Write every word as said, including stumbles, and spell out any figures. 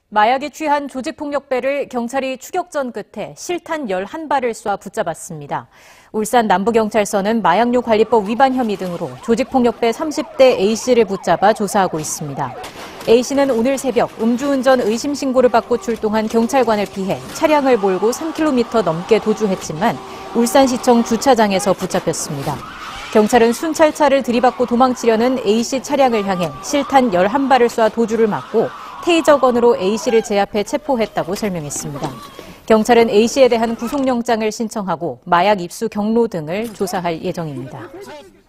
마약에 취한 조직폭력배를 경찰이 추격전 끝에 실탄 열한 발을 쏴 붙잡았습니다. 울산 남부경찰서는 마약류 관리법 위반 혐의 등으로 조직폭력배 삼십 대 A씨를 붙잡아 조사하고 있습니다. A씨는 오늘 새벽 음주운전 의심 신고를 받고 출동한 경찰관을 피해 차량을 몰고 삼 킬로미터 넘게 도주했지만 울산시청 주차장에서 붙잡혔습니다. 경찰은 순찰차를 들이받고 도망치려는 A씨 차량을 향해 실탄 열한 발을 쏴 도주를 막고 테이저건으로 A씨를 제압해 체포했다고 설명했습니다. 경찰은 A씨에 대한 구속영장을 신청하고 마약 입수 경로 등을 조사할 예정입니다.